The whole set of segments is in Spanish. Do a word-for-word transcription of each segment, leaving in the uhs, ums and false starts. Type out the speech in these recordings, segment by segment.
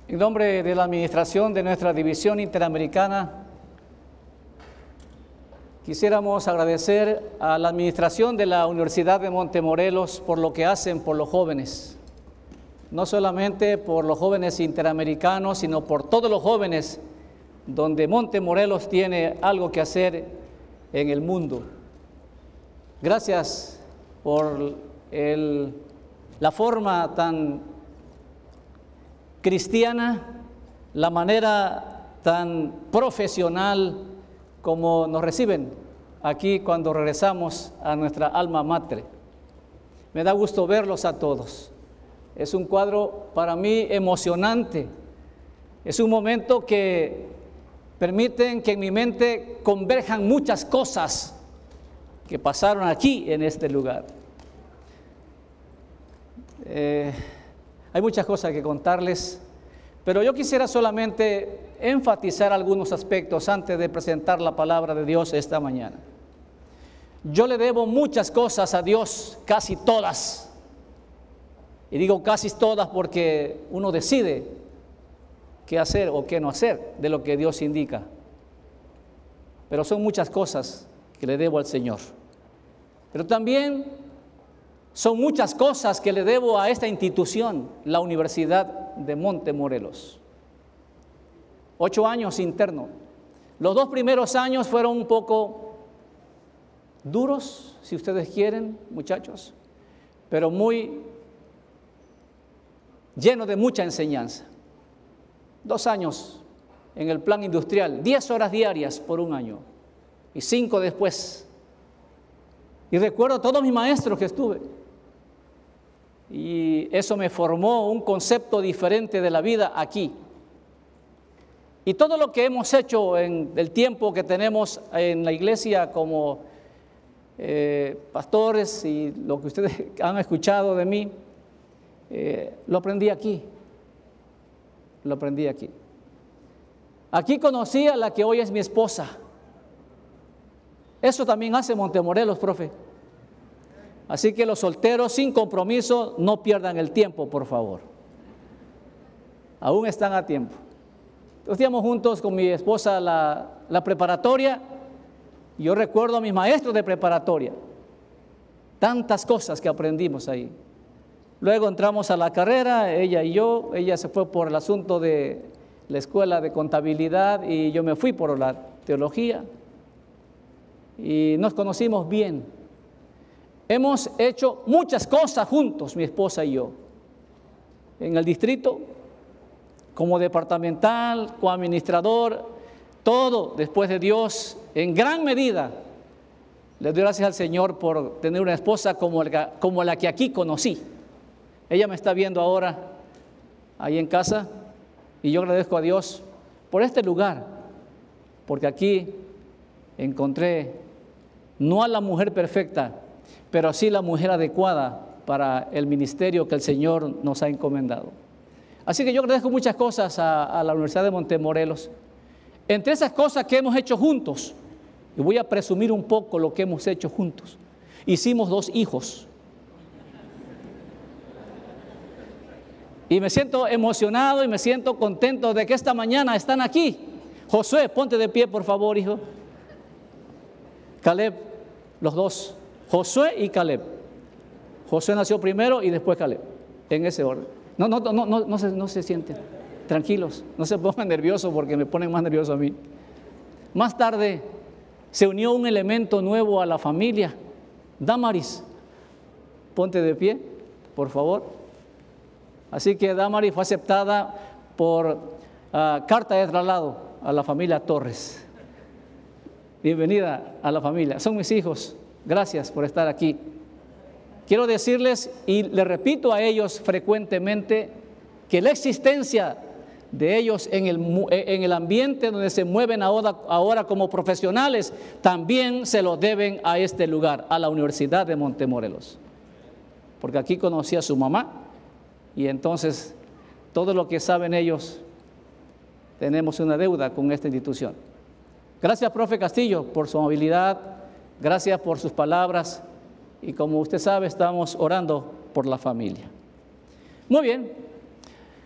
En nombre de la administración de nuestra división interamericana, quisiéramos agradecer a la administración de la Universidad de Montemorelos por lo que hacen por los jóvenes. No solamente por los jóvenes interamericanos, sino por todos los jóvenes donde Montemorelos tiene algo que hacer en el mundo. Gracias por el, la forma tan cristiana, la manera tan profesional como nos reciben aquí cuando regresamos a nuestra alma mater. Me da gusto verlos a todos. Es un cuadro para mí emocionante. Es un momento que permiten que en mi mente converjan muchas cosas que pasaron aquí en este lugar. Eh, hay muchas cosas que contarles, pero yo quisiera solamente enfatizar algunos aspectos antes de presentar la palabra de Dios esta mañana. Yo le debo muchas cosas a Dios, casi todas. Y digo casi todas porque uno decide qué hacer o qué no hacer de lo que Dios indica. Pero son muchas cosas que le debo al Señor. Pero también son muchas cosas que le debo a esta institución, la Universidad de Montemorelos. Ocho años interno. Los dos primeros años fueron un poco duros, si ustedes quieren, muchachos, pero muy llenos de mucha enseñanza. Dos años en el plan industrial, diez horas diarias por un año y cinco después. Y recuerdo a todos mis maestros que estuve. Y eso me formó un concepto diferente de la vida aquí. Y todo lo que hemos hecho en el tiempo que tenemos en la iglesia como eh, pastores y lo que ustedes han escuchado de mí, eh, lo aprendí aquí. Lo aprendí aquí. Aquí conocí a la que hoy es mi esposa. Eso también hace Montemorelos, profe. Así que los solteros sin compromiso no pierdan el tiempo, por favor. Aún están a tiempo. Estudiamos juntos con mi esposa la, la preparatoria. Yo recuerdo a mis maestros de preparatoria. Tantas cosas que aprendimos ahí. Luego entramos a la carrera, ella y yo. Ella se fue por el asunto de la escuela de contabilidad y yo me fui por la teología. Y nos conocimos bien. Hemos hecho muchas cosas juntos, mi esposa y yo. En el distrito, como departamental, como administrador, todo después de Dios, en gran medida. Le doy gracias al Señor por tener una esposa como la, como la que aquí conocí. Ella me está viendo ahora, ahí en casa, y yo agradezco a Dios por este lugar, porque aquí encontré no a la mujer perfecta, pero sí la mujer adecuada para el ministerio que el Señor nos ha encomendado. Así que yo agradezco muchas cosas a, a la Universidad de Montemorelos. Entre esas cosas que hemos hecho juntos, y voy a presumir un poco lo que hemos hecho juntos, hicimos dos hijos. Y me siento emocionado y me siento contento de que esta mañana están aquí. Josué, ponte de pie, por favor, hijo. Caleb, los dos, Josué y Caleb. Josué nació primero y después Caleb, en ese orden. No, no, no, no, no, se, no se sienten, tranquilos, no se pongan nerviosos porque me ponen más nervioso a mí. Más tarde se unió un elemento nuevo a la familia, Damaris. Ponte de pie, por favor. Así que Damaris fue aceptada por uh, carta de traslado a la familia Torres. Bienvenida a la familia. Son mis hijos. Gracias por estar aquí. Quiero decirles, y les repito a ellos frecuentemente, que la existencia de ellos en el, en el ambiente donde se mueven ahora, ahora como profesionales, también se lo deben a este lugar, a la Universidad de Montemorelos. Porque aquí conocí a su mamá, y entonces todo lo que saben ellos, tenemos una deuda con esta institución. Gracias, profe Castillo, por su amabilidad, gracias por sus palabras, y como usted sabe, estamos orando por la familia. Muy bien.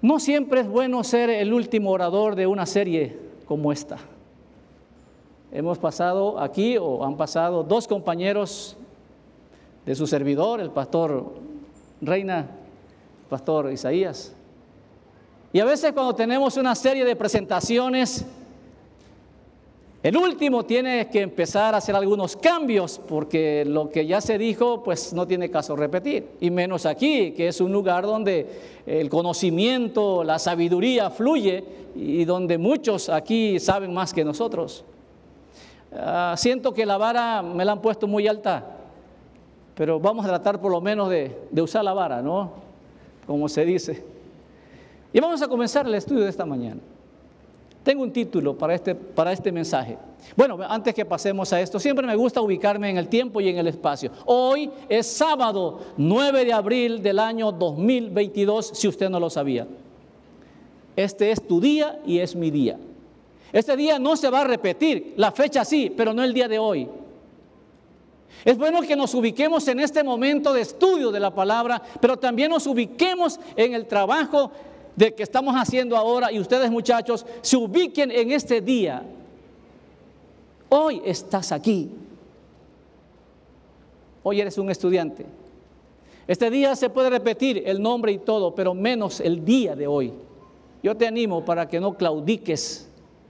No siempre es bueno ser el último orador de una serie como esta. Hemos pasado aquí, o han pasado dos compañeros de su servidor, el pastor Reina, el pastor Isaías. Y a veces cuando tenemos una serie de presentaciones, el último tiene que empezar a hacer algunos cambios, porque lo que ya se dijo, pues no tiene caso repetir. Y menos aquí, que es un lugar donde el conocimiento, la sabiduría fluye y donde muchos aquí saben más que nosotros. Uh, siento que la vara me la han puesto muy alta, pero vamos a tratar por lo menos de, de usar la vara, ¿no? Como se dice. Y vamos a comenzar el estudio de esta mañana. Tengo un título para este, para este mensaje. Bueno, antes que pasemos a esto, siempre me gusta ubicarme en el tiempo y en el espacio. Hoy es sábado nueve de abril del año dos mil veintidós, si usted no lo sabía. Este es tu día y es mi día. Este día no se va a repetir, la fecha sí, pero no el día de hoy. Es bueno que nos ubiquemos en este momento de estudio de la palabra, pero también nos ubiquemos en el trabajo de que estamos haciendo ahora, y ustedes, muchachos, se ubiquen en este día. Hoy estás aquí. Hoy eres un estudiante. Este día se puede repetir el nombre y todo, pero menos el día de hoy. Yo te animo para que no claudiques.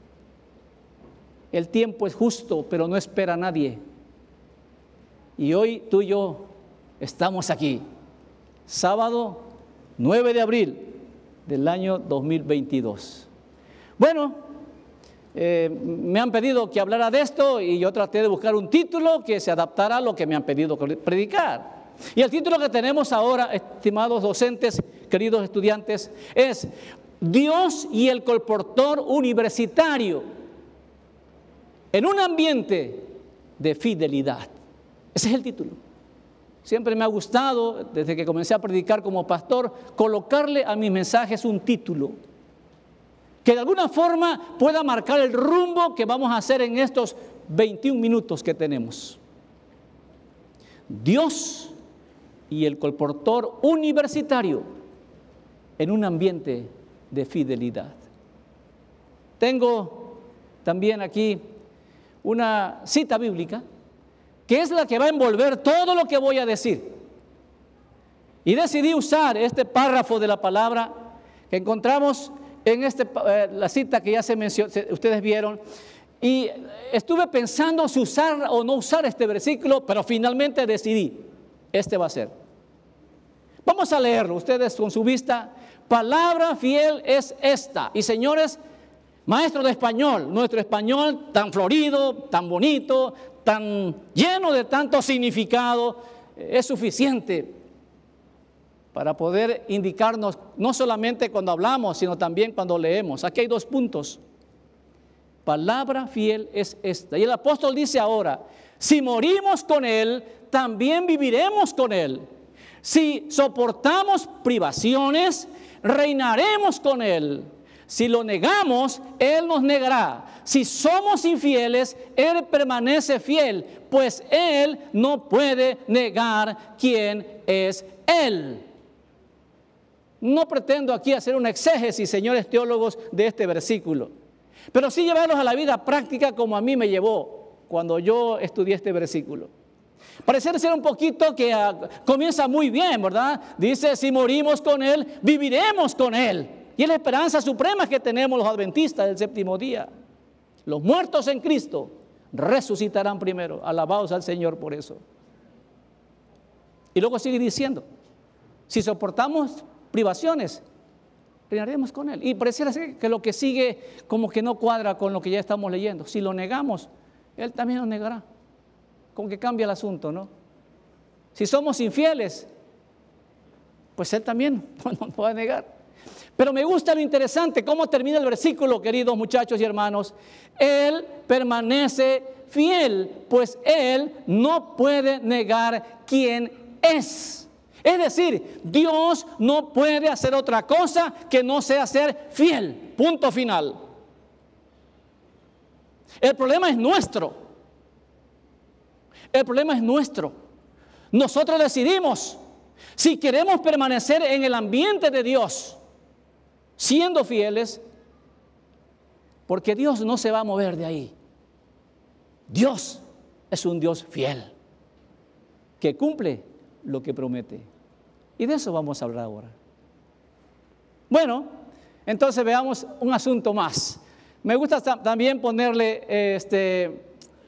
El tiempo es justo, pero no espera a nadie. Y hoy tú y yo estamos aquí. Sábado nueve de abril del año dos mil veintidós. Bueno, eh, me han pedido que hablara de esto y yo traté de buscar un título que se adaptara a lo que me han pedido predicar. Y el título que tenemos ahora, estimados docentes, queridos estudiantes, es Dios y el colportor universitario en un ambiente de fidelidad. Ese es el título. Siempre me ha gustado, desde que comencé a predicar como pastor, colocarle a mis mensajes un título que de alguna forma pueda marcar el rumbo que vamos a hacer en estos veintiún minutos que tenemos. Dios y el colportor universitario en un ambiente de fidelidad. Tengo también aquí una cita bíblica que es la que va a envolver todo lo que voy a decir. Y decidí usar este párrafo de la palabra que encontramos en este, eh, la cita que ya se mencionó, ustedes vieron, y estuve pensando si usar o no usar este versículo, pero finalmente decidí, este va a ser. Vamos a leerlo, ustedes con su vista. Palabra fiel es esta. Y señores, maestro de español, nuestro español tan florido, tan bonito, tan lleno de tanto significado, es suficiente para poder indicarnos, no solamente cuando hablamos, sino también cuando leemos. Aquí hay dos puntos. Palabra fiel es esta. Y el apóstol dice ahora, si morimos con Él, también viviremos con Él. Si soportamos privaciones, reinaremos con Él. Si lo negamos, Él nos negará. Si somos infieles, Él permanece fiel, pues Él no puede negar quién es Él. No pretendo aquí hacer una exégesis, señores teólogos, de este versículo, pero sí llevarlos a la vida práctica como a mí me llevó cuando yo estudié este versículo. Parece ser un poquito que uh, comienza muy bien, ¿verdad? Dice, si morimos con Él, viviremos con Él. Y es la esperanza suprema que tenemos los adventistas del séptimo día. Los muertos en Cristo resucitarán primero. Alabados al Señor por eso. Y luego sigue diciendo, si soportamos privaciones, reinaremos con Él. Y pareciera ser que lo que sigue como que no cuadra con lo que ya estamos leyendo. Si lo negamos, Él también nos negará. Como que cambia el asunto, ¿no? Si somos infieles, pues Él también nos va a negar. Pero me gusta lo interesante, cómo termina el versículo, queridos muchachos y hermanos. Él permanece fiel, pues Él no puede negar quién es. Es decir, Dios no puede hacer otra cosa que no sea ser fiel. Punto final. El problema es nuestro. El problema es nuestro. Nosotros decidimos si queremos permanecer en el ambiente de Dios siendo fieles, porque Dios no se va a mover de ahí. Dios es un Dios fiel, que cumple lo que promete. Y de eso vamos a hablar ahora. Bueno, entonces veamos un asunto más. Me gusta también ponerle este,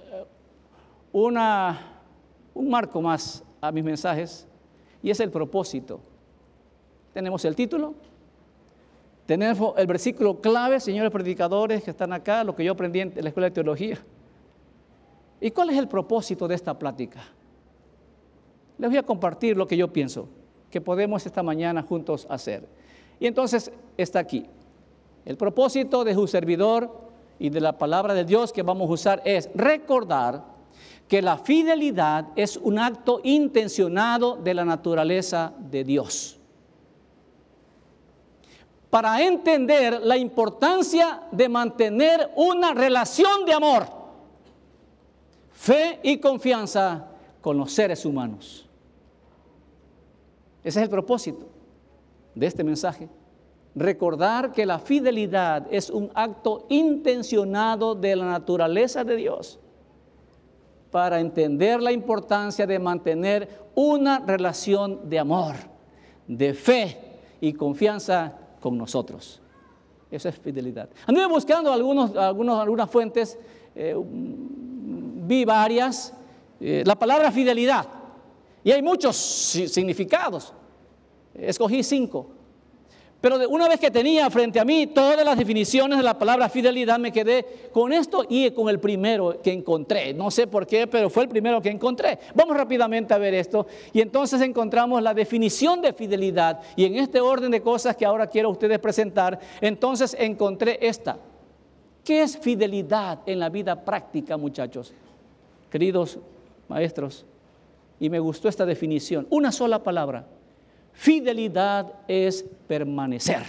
una, un marco más a mis mensajes, y es el propósito. Tenemos el título, tenemos el versículo clave, señores predicadores que están acá, lo que yo aprendí en la escuela de teología. ¿Y cuál es el propósito de esta plática? Les voy a compartir lo que yo pienso que podemos esta mañana juntos hacer. Y entonces está aquí. El propósito de su servidor y de la palabra de Dios que vamos a usar es recordar que la fidelidad es un acto intencionado de la naturaleza de Dios. Para entender la importancia de mantener una relación de amor, fe y confianza con los seres humanos. Ese es el propósito de este mensaje. Recordar que la fidelidad es un acto intencionado de la naturaleza de Dios para entender la importancia de mantener una relación de amor, de fe y confianza con nosotros. Eso es fidelidad. Anduve buscando algunos, algunos, algunas fuentes, eh, vi varias, eh, la palabra fidelidad, y hay muchos significados. Escogí cinco. Pero de una vez que tenía frente a mí todas las definiciones de la palabra fidelidad, me quedé con esto y con el primero que encontré. No sé por qué, pero fue el primero que encontré. Vamos rápidamente a ver esto. Y entonces encontramos la definición de fidelidad. Y en este orden de cosas que ahora quiero a ustedes presentar, entonces encontré esta. ¿Qué es fidelidad en la vida práctica, muchachos? Queridos maestros, y me gustó esta definición. Una sola palabra. Fidelidad es permanecer.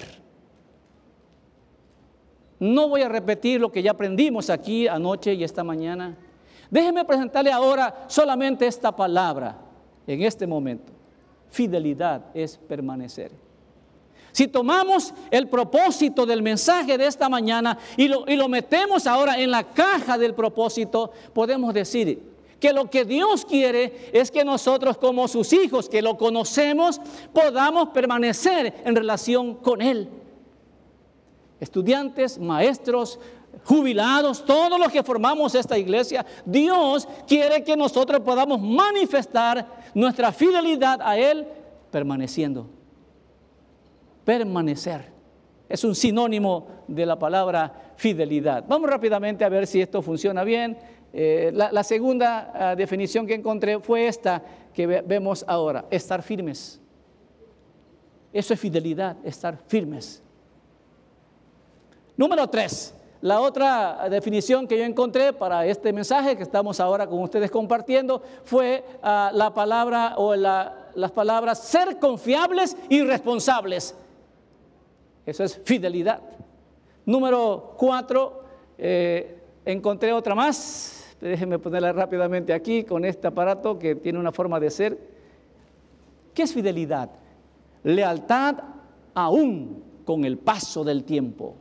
No voy a repetir lo que ya aprendimos aquí anoche y esta mañana. Déjenme presentarle ahora solamente esta palabra en este momento. Fidelidad es permanecer. Si tomamos el propósito del mensaje de esta mañana y lo, y lo metemos ahora en la caja del propósito, podemos decir que lo que Dios quiere es que nosotros como sus hijos, que lo conocemos, podamos permanecer en relación con Él. Estudiantes, maestros, jubilados, todos los que formamos esta iglesia, Dios quiere que nosotros podamos manifestar nuestra fidelidad a Él permaneciendo. Permanecer es un sinónimo de la palabra fidelidad. Vamos rápidamente a ver si esto funciona bien. Eh, la, la segunda uh, definición que encontré fue esta que ve, vemos ahora, estar firmes. Eso es fidelidad, estar firmes. Número tres, la otra definición que yo encontré para este mensaje que estamos ahora con ustedes compartiendo fue uh, la palabra o la, las palabras ser confiables y responsables. Eso es fidelidad. Número cuatro, eh, encontré otra más. Déjenme ponerla rápidamente aquí con este aparato que tiene una forma de ser. ¿Qué es fidelidad? Lealtad aún con el paso del tiempo.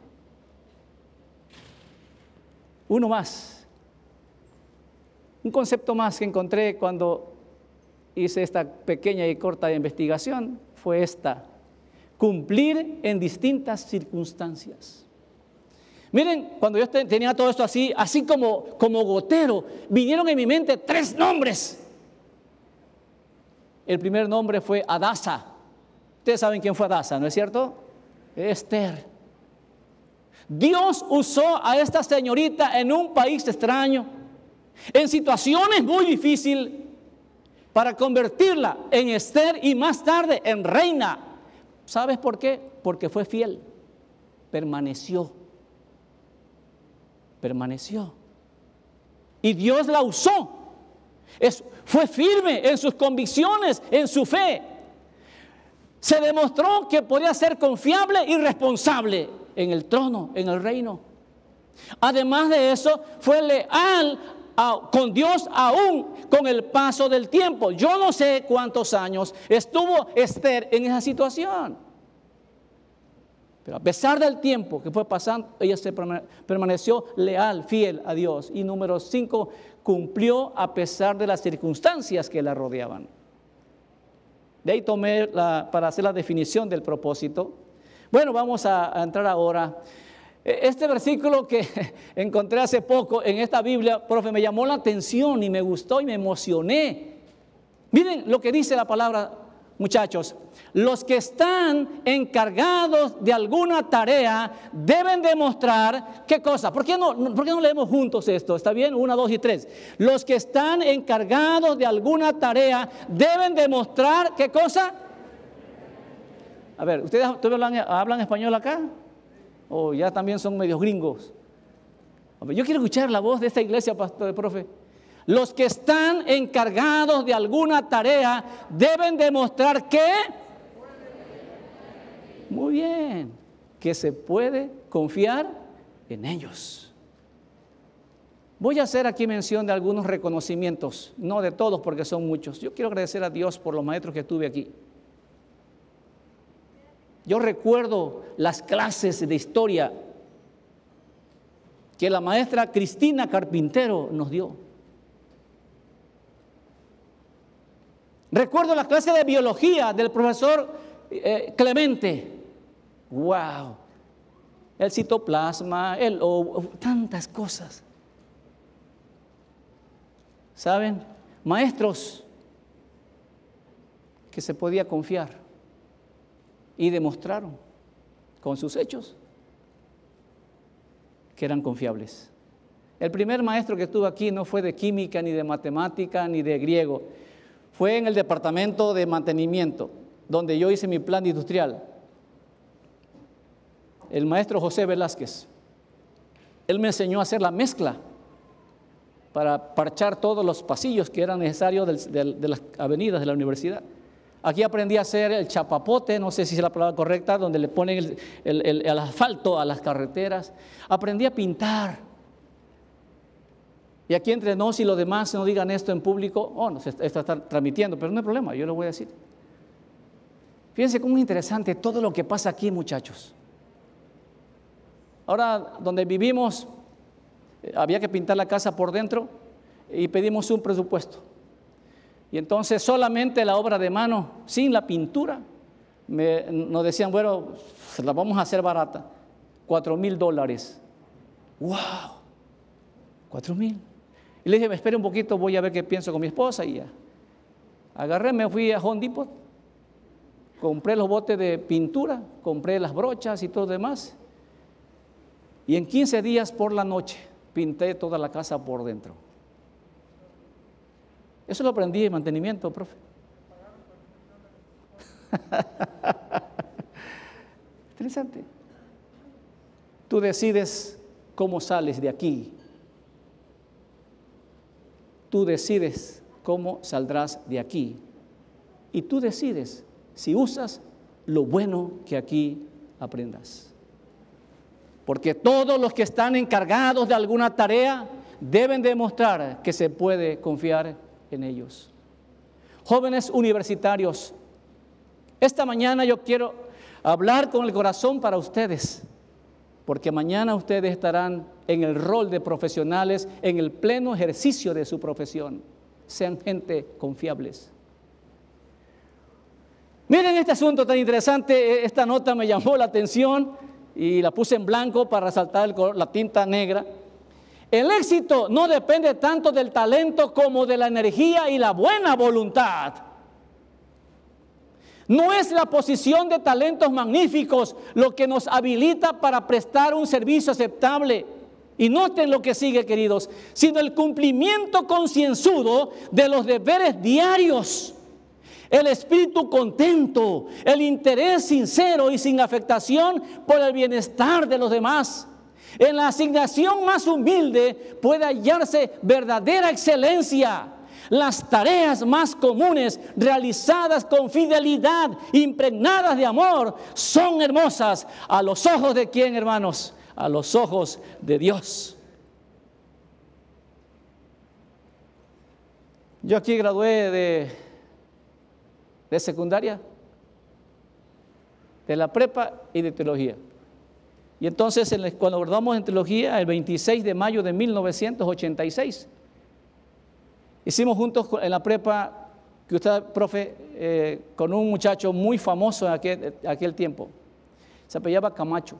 Uno más. Un concepto más que encontré cuando hice esta pequeña y corta investigación fue esta. Cumplir en distintas circunstancias. Miren, cuando yo tenía todo esto así, así como, como gotero, vinieron en mi mente tres nombres. El primer nombre fue Adasa. Ustedes saben quién fue Adasa, ¿no es cierto? Esther. Dios usó a esta señorita en un país extraño, en situaciones muy difíciles, para convertirla en Esther y más tarde en reina. ¿Sabes por qué? Porque fue fiel, permaneció. Permaneció y Dios la usó. Es, fue firme en sus convicciones, en su fe. Se demostró que podía ser confiable y responsable en el trono, en el reino. Además de eso, fue leal a, con Dios aún con el paso del tiempo. Yo no sé cuántos años estuvo Esther en esa situación, Pero a pesar del tiempo que fue pasando, ella se permaneció leal, fiel a Dios. Y número cinco, cumplió a pesar de las circunstancias que la rodeaban. De ahí tomé la, para hacer la definición del propósito. Bueno, vamos a, a entrar ahora. Este versículo que encontré hace poco en esta Biblia, profe, me llamó la atención y me gustó y me emocioné. Miren lo que dice la palabra, muchachos. Los que están encargados de alguna tarea deben demostrar, ¿qué cosa? ¿Por qué no, por qué no leemos juntos esto? ¿Está bien? Una, dos y tres. Los que están encargados de alguna tarea deben demostrar, ¿qué cosa? A ver, ¿ustedes, ¿ustedes hablan, hablan español acá? ¿O ya también son medios gringos? A ver, yo quiero escuchar la voz de esta iglesia, pastor, profe. Los que están encargados de alguna tarea deben demostrar que... Muy bien, que se puede confiar en ellos. Voy a hacer aquí mención de algunos reconocimientos, no de todos porque son muchos. Yo quiero agradecer a Dios por los maestros que tuve aquí. Yo recuerdo las clases de historia que la maestra Cristina Carpintero nos dio. Recuerdo la clase de biología del profesor eh, Clemente. ¡Wow! El citoplasma, el ovo, tantas cosas. ¿Saben? Maestros que se podía confiar y demostraron con sus hechos que eran confiables. El primer maestro que estuvo aquí no fue de química, ni de matemática, ni de griego. Fue en el departamento de mantenimiento, donde yo hice mi plan industrial. El maestro José Velázquez. Él me enseñó a hacer la mezcla para parchar todos los pasillos que eran necesarios de, de, de las avenidas de la universidad. Aquí aprendí a hacer el chapapote, no sé si es la palabra correcta, donde le ponen el, el, el, el asfalto a las carreteras. Aprendí a pintar. Y aquí entre nos y los demás no digan esto en público. Oh, no, esto está transmitiendo, pero no hay problema, yo lo voy a decir. Fíjense cómo es interesante todo lo que pasa aquí, muchachos. Ahora, donde vivimos, había que pintar la casa por dentro y pedimos un presupuesto. Y entonces solamente la obra de mano, sin la pintura, me, nos decían, bueno, la vamos a hacer barata, cuatro mil dólares. ¡Wow! Cuatro mil. Y le dije, espere un poquito, voy a ver qué pienso con mi esposa. Y ya. Agarré, me fui a Home Depot, compré los botes de pintura, compré las brochas y todo lo demás. Y en quince días por la noche pinté toda la casa por dentro. Eso lo aprendí en mantenimiento, profe. Interesante. Tú decides cómo sales de aquí. Tú decides cómo saldrás de aquí. Y tú decides si usas lo bueno que aquí aprendas. Porque todos los que están encargados de alguna tarea deben demostrar que se puede confiar en ellos. Jóvenes universitarios, esta mañana yo quiero hablar con el corazón para ustedes, porque mañana ustedes estarán en el rol de profesionales, en el pleno ejercicio de su profesión. Sean gente confiables. Miren este asunto tan interesante, esta nota me llamó la atención y la puse en blanco para resaltar el color, la tinta negra. El éxito no depende tanto del talento como de la energía y la buena voluntad. No es la posición de talentos magníficos lo que nos habilita para prestar un servicio aceptable. Y noten lo que sigue, queridos, sino el cumplimiento concienzudo de los deberes diarios, el espíritu contento, el interés sincero y sin afectación por el bienestar de los demás. En la asignación más humilde puede hallarse verdadera excelencia. Las tareas más comunes, realizadas con fidelidad, impregnadas de amor, son hermosas a los ojos de ¿quién, hermanos? A los ojos de Dios. Yo aquí gradué de, de secundaria, de la prepa y de teología. Y entonces, cuando graduamos en teología, el veintiséis de mayo de mil novecientos ochenta y seis, hicimos juntos en la prepa, que usted, profe, eh, con un muchacho muy famoso en aquel, aquel tiempo. Se apellidaba Camacho.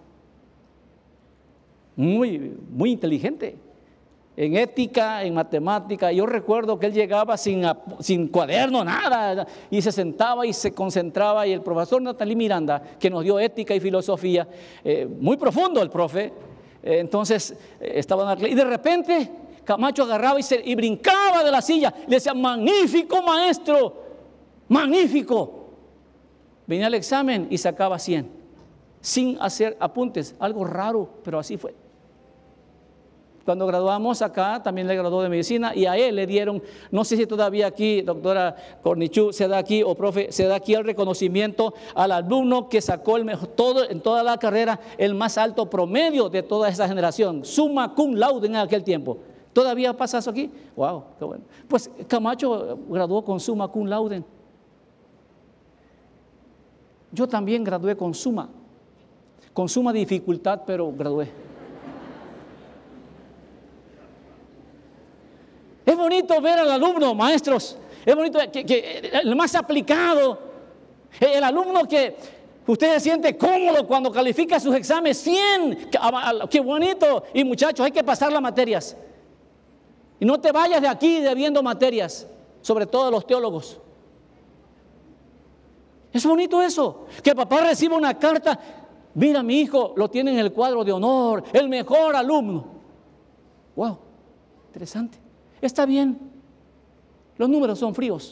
Muy, muy inteligente. En ética, en matemática. Yo recuerdo que él llegaba sin, sin cuaderno, nada, y se sentaba y se concentraba, y el profesor Natalí Miranda, que nos dio ética y filosofía, eh, muy profundo el profe, eh, entonces eh, estaba en la clase, y de repente Camacho agarraba y, se, y brincaba de la silla, le decía, magnífico maestro, magnífico. Venía al examen y sacaba cien, sin hacer apuntes, algo raro, pero así fue. Cuando graduamos acá, también le graduó de medicina, y a él le dieron, no sé si todavía aquí, doctora Cornichú, se da aquí, o profe, se da aquí el reconocimiento al alumno que sacó el mejor, todo, en toda la carrera, el más alto promedio de toda esa generación, summa cum laude en aquel tiempo. ¿Todavía pasa eso aquí? Wow, qué bueno. Pues Camacho graduó con summa cum laude. Yo también gradué con suma, con suma dificultad, pero gradué. Es bonito ver al alumno, maestros, es bonito que, que el más aplicado, el alumno que usted se siente cómodo cuando califica sus exámenes, cien, qué bonito. Y muchachos, hay que pasar las materias. Y no te vayas de aquí debiendo materias, sobre todo los teólogos. Es bonito eso, que papá reciba una carta, mira, mi hijo lo tiene en el cuadro de honor, el mejor alumno. Wow, interesante. Está bien, los números son fríos.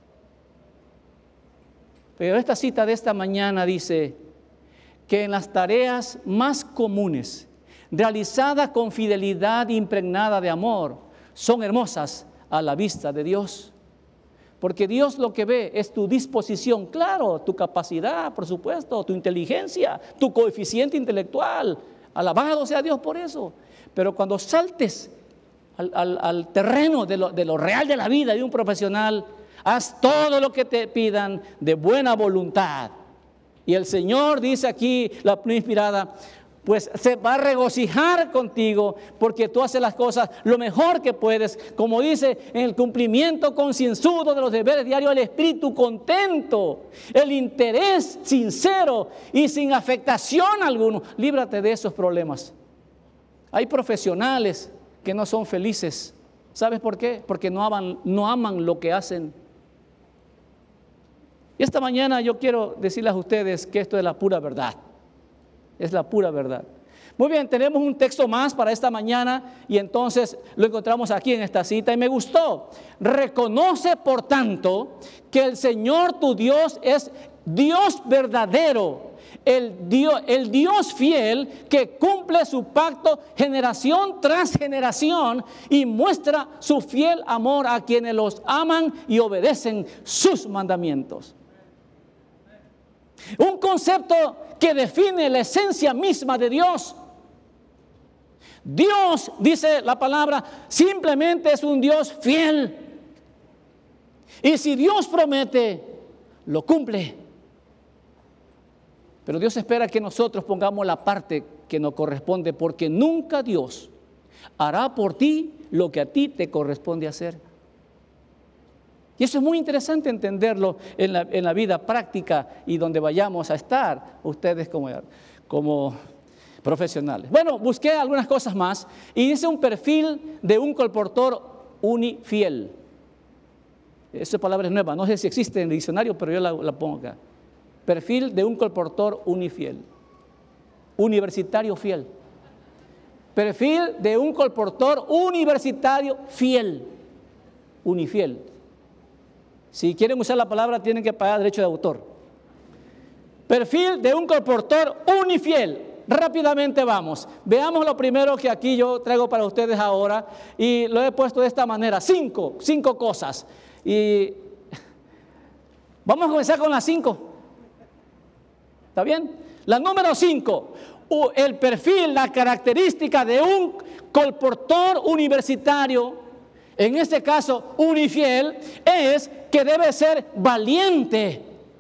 Pero esta cita de esta mañana dice que en las tareas más comunes, realizadas con fidelidad impregnada de amor, son hermosas a la vista de Dios. Porque Dios lo que ve es tu disposición, claro, tu capacidad, por supuesto, tu inteligencia, tu coeficiente intelectual. Alabado sea Dios por eso. Pero cuando saltes Al, al, al terreno de lo, de lo real de la vida de un profesional, haz todo lo que te pidan de buena voluntad. Y el Señor dice aquí, la pluma inspirada, pues se va a regocijar contigo porque tú haces las cosas lo mejor que puedes, como dice, en el cumplimiento concienzudo de los deberes diarios, el espíritu contento, el interés sincero y sin afectación alguna. Líbrate de esos problemas. Hay profesionales que no son felices. ¿Sabes por qué? Porque no aman, no aman lo que hacen. Y esta mañana yo quiero decirles a ustedes que esto es la pura verdad. Es la pura verdad. Muy bien, tenemos un texto más para esta mañana y entonces lo encontramos aquí en esta cita y me gustó. Reconoce, por tanto, que el Señor tu Dios es Dios verdadero. El Dios, el Dios fiel que cumple su pacto generación tras generación y muestra su fiel amor a quienes los aman y obedecen sus mandamientos. Un concepto que define la esencia misma de Dios. Dios, dice la palabra, simplemente es un Dios fiel. Y si Dios promete, lo cumple. Pero Dios espera que nosotros pongamos la parte que nos corresponde, porque nunca Dios hará por ti lo que a ti te corresponde hacer. Y eso es muy interesante entenderlo en la, en la vida práctica y donde vayamos a estar ustedes como, como profesionales. Bueno, busqué algunas cosas más y dice un perfil de un colportor unifiel. Esa palabra es nueva, no sé si existe en el diccionario, pero yo la, la pongo acá. Perfil de un colportor unifiel, universitario fiel. Perfil de un colportor universitario fiel, unifiel. Si quieren usar la palabra, tienen que pagar derecho de autor. Perfil de un colportor unifiel. Rápidamente vamos. Veamos lo primero que aquí yo traigo para ustedes ahora y lo he puesto de esta manera. Cinco, cinco cosas. Y vamos a comenzar con las cinco. ¿Está bien? La número cinco, el perfil, la característica de un colportor universitario, en este caso unifiel, es que debe ser valiente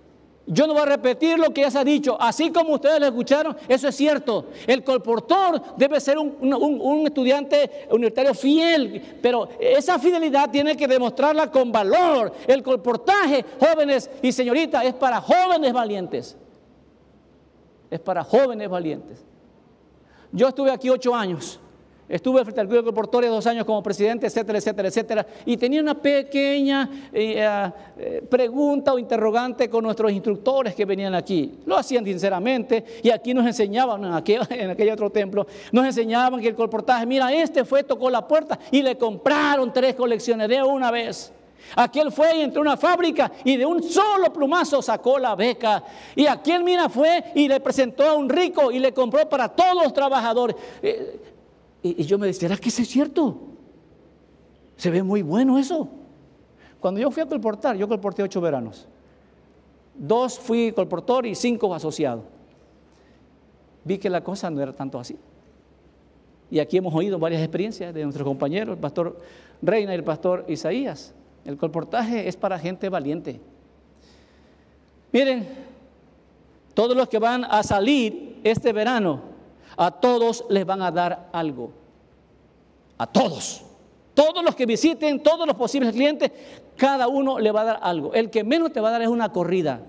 Yo no voy a repetir lo que ya se ha dicho. Así como ustedes lo escucharon, eso es cierto. El colportor debe ser un, un, un estudiante universitario fiel, pero esa fidelidad tiene que demostrarla con valor. El colportaje, jóvenes y señoritas, es para jóvenes valientes. Es para jóvenes valientes. Yo estuve aquí ocho años. Estuve frente al Club de Colportores dos años como presidente, etcétera, etcétera, etcétera. Y tenía una pequeña eh, eh, pregunta o interrogante con nuestros instructores que venían aquí. Lo hacían sinceramente y aquí nos enseñaban, en aquel, en aquel otro templo, nos enseñaban que el colportaje, mira, este fue, tocó la puerta y le compraron tres colecciones de una vez. Aquel fue y entró a una fábrica y de un solo plumazo sacó la beca. Y aquel, mira, fue y le presentó a un rico y le compró para todos los trabajadores. Eh, Y, y yo me decía, ¿será que eso es cierto? Se ve muy bueno eso. Cuando yo fui a colportar, yo colporté ocho veranos. Dos fui colportor y cinco asociado. Vi que la cosa no era tanto así. Y aquí hemos oído varias experiencias de nuestros compañeros, el pastor Reina y el pastor Isaías. El colportaje es para gente valiente. Miren, todos los que van a salir este verano, a todos les van a dar algo. A todos. Todos los que visiten, todos los posibles clientes, cada uno le va a dar algo. El que menos te va a dar es una corrida.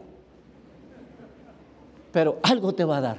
Pero algo te va a dar.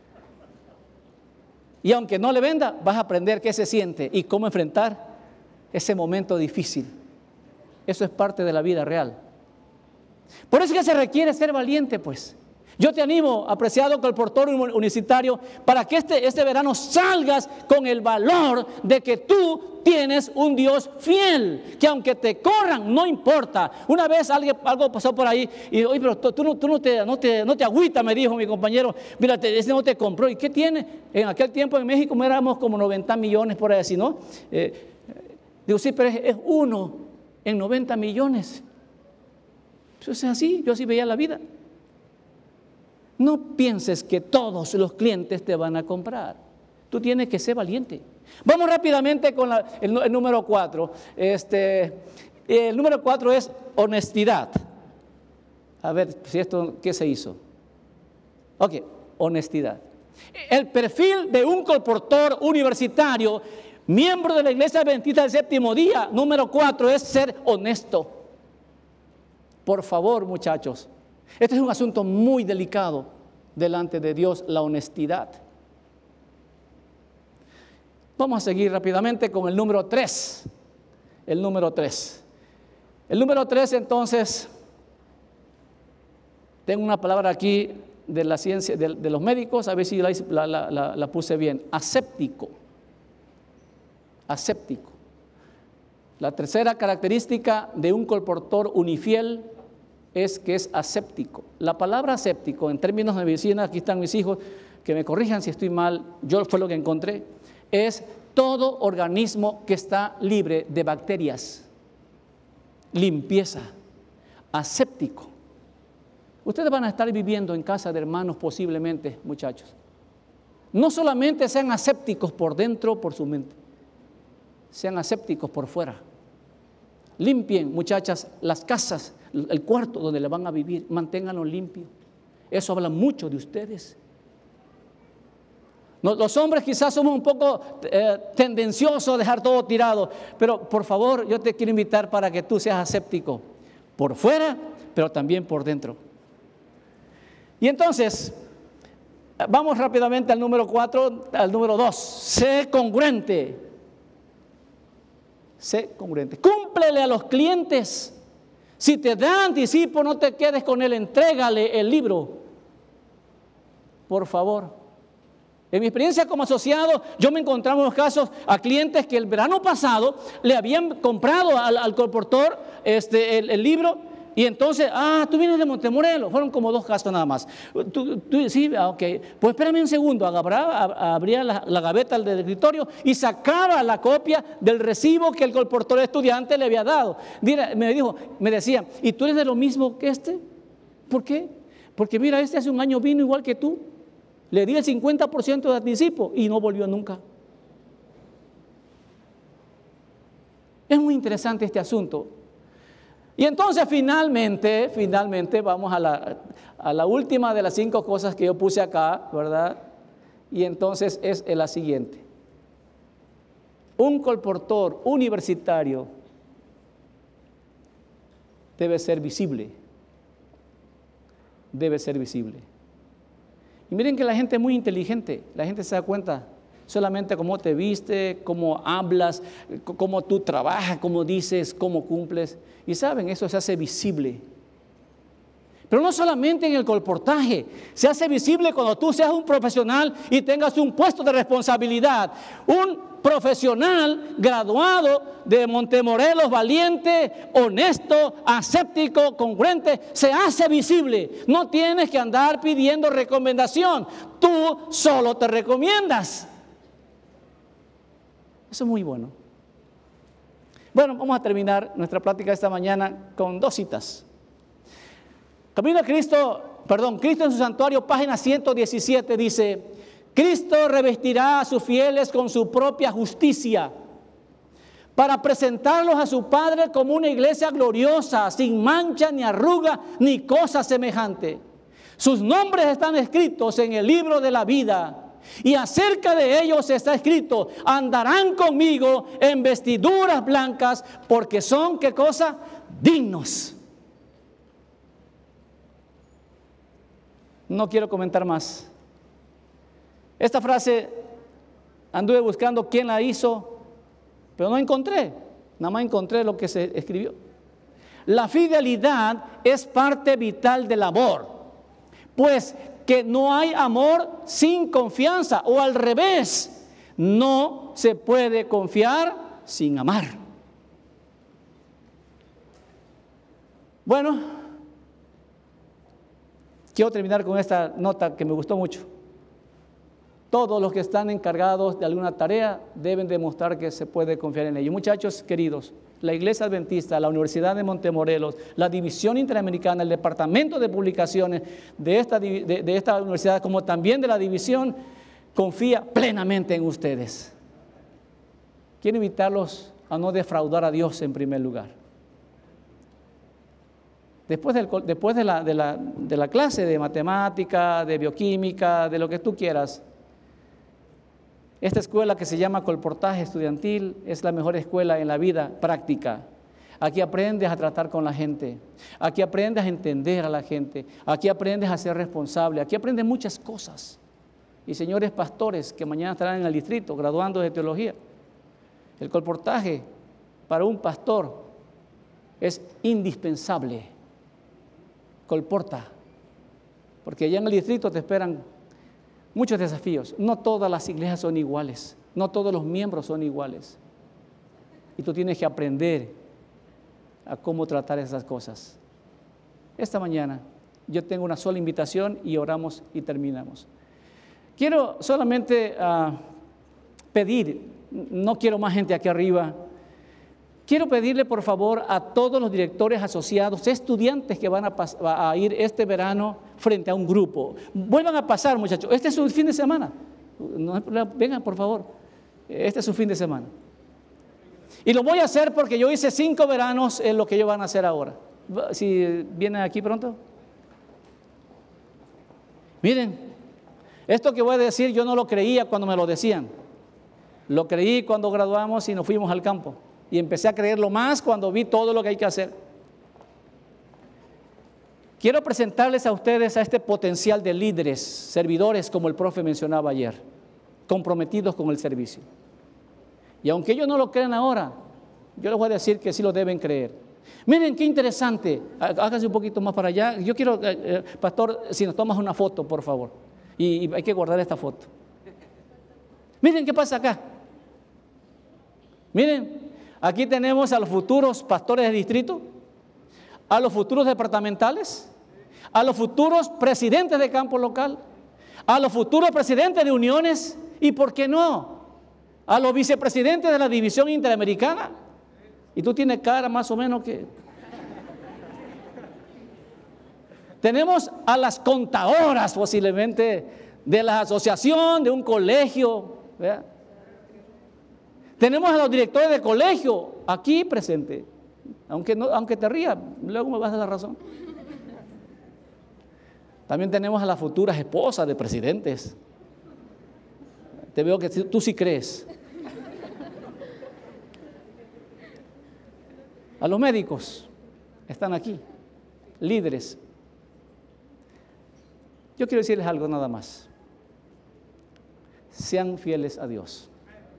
Y aunque no le venda, vas a aprender qué se siente y cómo enfrentar ese momento difícil. Eso es parte de la vida real. Por eso es que se requiere ser valiente, pues. Yo te animo, apreciado colportor universitario, para que este, este verano salgas con el valor de que tú tienes un Dios fiel, que aunque te corran, no importa. Una vez alguien, algo pasó por ahí y oye, pero tú, tú, no, tú no, te, no, te, no te agüitas, me dijo mi compañero, mira, ese no te compró. ¿Y qué tiene? En aquel tiempo en México éramos como noventa millones por ahí así, ¿no? Eh, digo, sí, pero es, es uno en noventa millones. Eso es así, yo así veía la vida. No pienses que todos los clientes te van a comprar. Tú tienes que ser valiente. Vamos rápidamente con la, el, el número cuatro. Este, el número cuatro es honestidad. A ver si esto, ¿qué se hizo? Ok, honestidad. El perfil de un colportor universitario, miembro de la Iglesia Adventista del Séptimo Día, número cuatro, es ser honesto. Por favor, muchachos. Este es un asunto muy delicado delante de Dios, la honestidad. Vamos a seguir rápidamente con el número tres. El número tres. El número tres, entonces, tengo una palabra aquí de la ciencia, de, de los médicos, a ver si la, la, la, la puse bien. Aséptico. Aséptico. La tercera característica de un colportor unifiel es que es aséptico. La palabra aséptico, en términos de medicina, aquí están mis hijos, que me corrijan si estoy mal, yo fue lo que encontré, es todo organismo que está libre de bacterias. Limpieza. Aséptico. Ustedes van a estar viviendo en casa de hermanos posiblemente, muchachos. No solamente sean asépticos por dentro, por su mente, sean asépticos por fuera. Limpien, muchachas, las casas, el cuarto donde le van a vivir, manténganlo limpio. Eso habla mucho de ustedes. Los hombres quizás somos un poco eh, tendenciosos a dejar todo tirado, pero por favor, yo te quiero invitar para que tú seas aséptico, por fuera, pero también por dentro. Y entonces, vamos rápidamente al número cuatro, al número dos, sé congruente. Sé congruente. Cúmplele a los clientes. Si te dan anticipo, no te quedes con él, entrégale el libro. Por favor. En mi experiencia como asociado, yo me encontraba en los casos a clientes que el verano pasado le habían comprado al, al colportor este, el, el libro. Y entonces, ah, tú vienes de Montemorelos. Fueron como dos casos nada más. Tú, tú, sí, ok. Pues espérame un segundo. Abría, abría la, la gaveta del escritorio y sacaba la copia del recibo que el colportor estudiante le había dado. Mira, me dijo, me decía, ¿y tú eres de lo mismo que este? ¿Por qué? Porque mira, este hace un año vino igual que tú. Le di el cincuenta por ciento de anticipo y no volvió nunca. Es muy interesante este asunto. Y entonces finalmente, finalmente vamos a la, a la última de las cinco cosas que yo puse acá, ¿verdad? Y entonces es la siguiente. Un colportor universitario debe ser visible. Debe ser visible. Y miren que la gente es muy inteligente. La gente se da cuenta solamente cómo te viste, cómo hablas, cómo tú trabajas, cómo dices, cómo cumples. Y saben, eso se hace visible. Pero no solamente en el colportaje, se hace visible cuando tú seas un profesional y tengas un puesto de responsabilidad. Un profesional graduado de Montemorelos, valiente, honesto, aséptico, congruente, se hace visible. No tienes que andar pidiendo recomendación, tú solo te recomiendas. Eso es muy bueno. Bueno, vamos a terminar nuestra plática esta mañana con dos citas. Camino a Cristo, perdón, Cristo en su santuario, página ciento diecisiete, dice: Cristo revestirá a sus fieles con su propia justicia para presentarlos a su Padre como una iglesia gloriosa, sin mancha, ni arruga, ni cosa semejante. Sus nombres están escritos en el libro de la vida. Y acerca de ellos está escrito: andarán conmigo en vestiduras blancas, porque son, ¿qué cosa? Dignos. No quiero comentar más. Esta frase anduve buscando quién la hizo, pero no encontré. Nada más encontré lo que se escribió. La fidelidad es parte vital del amor, pues que no hay amor sin confianza, o al revés, no se puede confiar sin amar. Bueno, quiero terminar con esta nota que me gustó mucho. Todos los que están encargados de alguna tarea deben demostrar que se puede confiar en ellos. Muchachos queridos, la Iglesia Adventista, la Universidad de Montemorelos, la División Interamericana, el Departamento de Publicaciones de esta, de, de esta universidad, como también de la División, confía plenamente en ustedes. Quiero invitarlos a no defraudar a Dios en primer lugar. Después, del, después de, la, de, la, de la clase de matemática, de bioquímica, de lo que tú quieras, esta escuela que se llama Colportaje Estudiantil es la mejor escuela en la vida práctica. Aquí aprendes a tratar con la gente, aquí aprendes a entender a la gente, aquí aprendes a ser responsable, aquí aprendes muchas cosas. Y señores pastores que mañana estarán en el distrito graduando de teología, el colportaje para un pastor es indispensable. Colporta, porque allá en el distrito te esperan muchos desafíos. No todas las iglesias son iguales, no todos los miembros son iguales, y tú tienes que aprender a cómo tratar esas cosas. Esta mañana yo tengo una sola invitación y oramos y terminamos. Quiero solamente uh, pedir, no quiero más gente aquí arriba. Quiero pedirle por favor a todos los directores asociados, estudiantes que van a, pas- a ir este verano frente a un grupo. Vuelvan a pasar, muchachos. Este es su fin de semana. No, vengan por favor. Este es su fin de semana. Y lo voy a hacer porque yo hice cinco veranos en lo que ellos van a hacer ahora. Si vienen aquí pronto. Miren, esto que voy a decir yo no lo creía cuando me lo decían. Lo creí cuando graduamos y nos fuimos al campo. Y empecé a creerlo más cuando vi todo lo que hay que hacer. Quiero presentarles a ustedes a este potencial de líderes, servidores, como el profe mencionaba ayer, comprometidos con el servicio. Y aunque ellos no lo crean ahora, yo les voy a decir que sí lo deben creer. Miren qué interesante, háganse un poquito más para allá. Yo quiero, eh, pastor, si nos tomas una foto, por favor. Y, y hay que guardar esta foto. Miren qué pasa acá. Miren. Aquí tenemos a los futuros pastores de distrito, a los futuros departamentales, a los futuros presidentes de campo local, a los futuros presidentes de uniones y, ¿por qué no?, a los vicepresidentes de la División Interamericana. Y tú tienes cara más o menos que... Tenemos a las contadoras posiblemente de la asociación, de un colegio, ¿verdad? Tenemos a los directores de colegio aquí presentes. Aunque, no, aunque te rías, luego me vas a dar razón. También tenemos a las futuras esposas de presidentes. Te veo que tú sí crees. A los médicos, están aquí, líderes. Yo quiero decirles algo nada más. Sean fieles a Dios.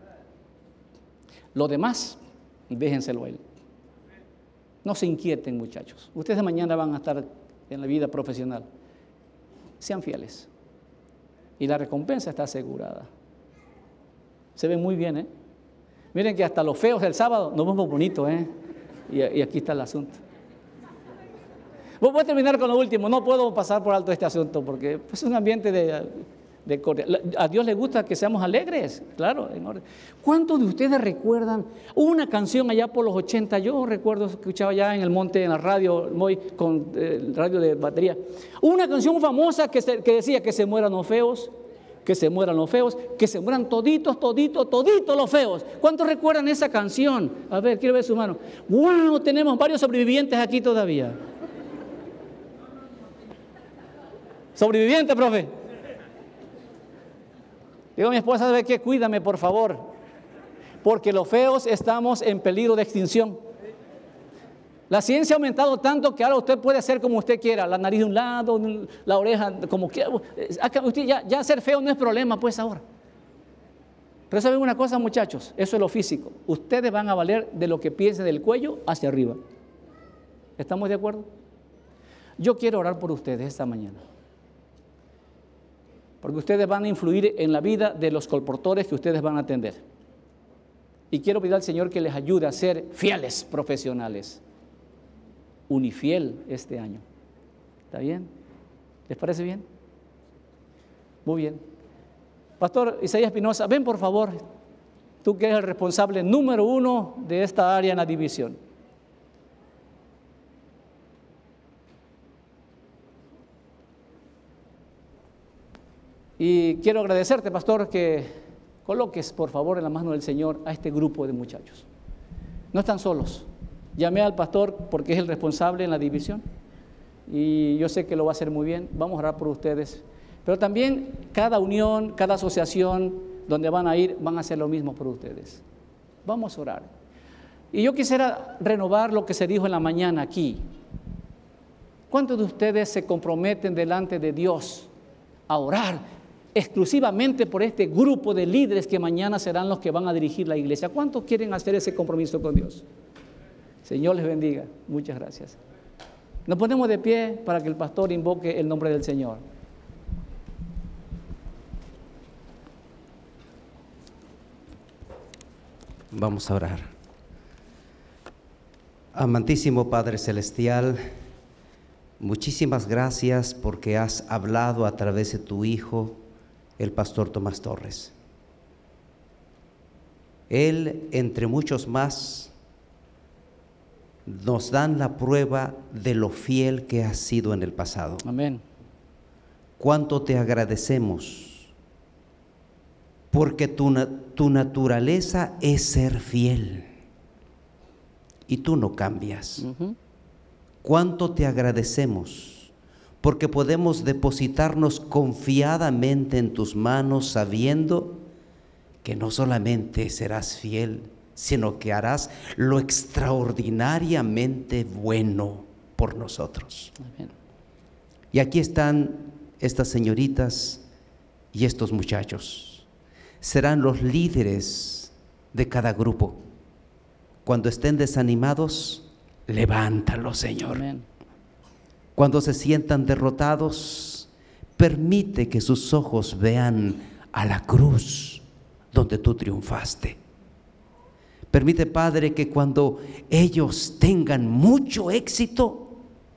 Lo demás, déjenselo a Él. No se inquieten, muchachos. Ustedes mañana van a estar en la vida profesional. Sean fieles. Y la recompensa está asegurada. Se ven muy bien, ¿eh? Miren que hasta los feos del sábado nos vemos bonitos, ¿eh? Y, y aquí está el asunto. Voy a terminar con lo último. No puedo pasar por alto este asunto porque es un ambiente de, de... A Dios le gusta que seamos alegres, claro. En orden. ¿Cuántos de ustedes recuerdan una canción allá por los ochenta? Yo recuerdo, escuchaba ya en el monte, en la radio, muy, con eh, radio de batería. Una canción famosa que, se, que decía que se mueran los feos, que se mueran los feos, que se mueran toditos, toditos, toditos los feos. ¿Cuántos recuerdan esa canción? A ver, quiero ver su mano. ¡Wow! Tenemos varios sobrevivientes aquí todavía. Sobreviviente, profe. Digo a mi esposa, ¿sabe qué? Cuídame, por favor. Porque los feos estamos en peligro de extinción. La ciencia ha aumentado tanto que ahora usted puede hacer como usted quiera. La nariz de un lado, la oreja como quiera. Usted ya, ya ser feo no es problema, pues ahora. Pero ¿saben una cosa, muchachos? Eso es lo físico. Ustedes van a valer de lo que piensen del cuello hacia arriba. ¿Estamos de acuerdo? Yo quiero orar por ustedes esta mañana. Porque ustedes van a influir en la vida de los colportores que ustedes van a atender. Y quiero pedir al Señor que les ayude a ser fieles profesionales. Unifiel este año. ¿Está bien? ¿Les parece bien? Muy bien. Pastor Isaías Espinosa, ven por favor. Tú que eres el responsable número uno de esta área en la división. Y quiero agradecerte, pastor, que coloques por favor en la mano del Señor a este grupo de muchachos. No están solos. Llamé al pastor porque es el responsable en la división y yo sé que lo va a hacer muy bien. Vamos a orar por ustedes. Pero también cada unión, cada asociación donde van a ir, van a hacer lo mismo por ustedes. Vamos a orar. Y yo quisiera renovar lo que se dijo en la mañana aquí. ¿Cuántos de ustedes se comprometen delante de Dios a orar exclusivamente por este grupo de líderes que mañana serán los que van a dirigir la iglesia? ¿Cuántos quieren hacer ese compromiso con Dios? Señor les bendiga. Muchas gracias. Nos ponemos de pie para que el pastor invoque el nombre del Señor. Vamos a orar. Amantísimo Padre Celestial, muchísimas gracias porque has hablado a través de tu Hijo, el pastor Tomás Torres. Él, entre muchos más, nos dan la prueba de lo fiel que has sido en el pasado. Amén. Cuánto te agradecemos, porque tu, tu naturaleza es ser fiel y tú no cambias. Uh-huh. Cuánto te agradecemos, porque podemos depositarnos confiadamente en tus manos, sabiendo que no solamente serás fiel, sino que harás lo extraordinariamente bueno por nosotros. Amén. Y aquí están estas señoritas y estos muchachos. Serán los líderes de cada grupo. Cuando estén desanimados, levántalos, Señor. Amén. Cuando se sientan derrotados, permite que sus ojos vean a la cruz donde tú triunfaste. Permite, Padre, que cuando ellos tengan mucho éxito,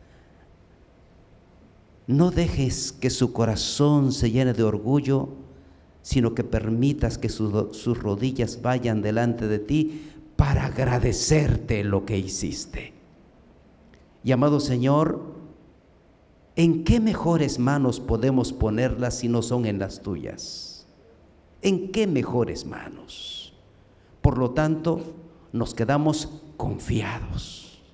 no dejes que su corazón se llene de orgullo, sino que permitas que su, sus rodillas vayan delante de ti para agradecerte lo que hiciste. Y amado Señor, ¿en qué mejores manos podemos ponerlas si no son en las tuyas? ¿En qué mejores manos? Por lo tanto, nos quedamos confiados,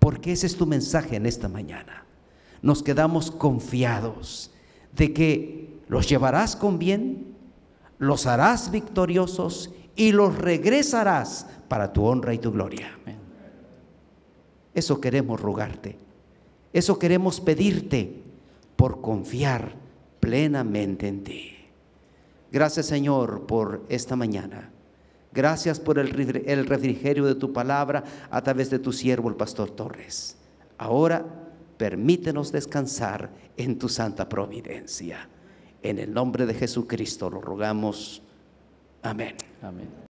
porque ese es tu mensaje en esta mañana. Nos quedamos confiados de que los llevarás con bien, los harás victoriosos y los regresarás para tu honra y tu gloria. Amén. Eso queremos rogarte, eso queremos pedirte por confiar plenamente en ti. Gracias, Señor, por esta mañana. Gracias por el refrigerio de tu palabra a través de tu siervo, el pastor Torres. Ahora permítenos descansar en tu santa providencia. En el nombre de Jesucristo lo rogamos. Amén. Amén.